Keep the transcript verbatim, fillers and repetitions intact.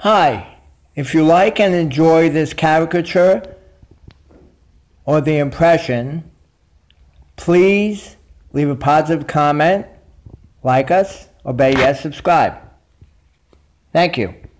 Hi, if you like and enjoy this caricature or the impression, please leave a positive comment, like us, or better yet, subscribe. Thank you.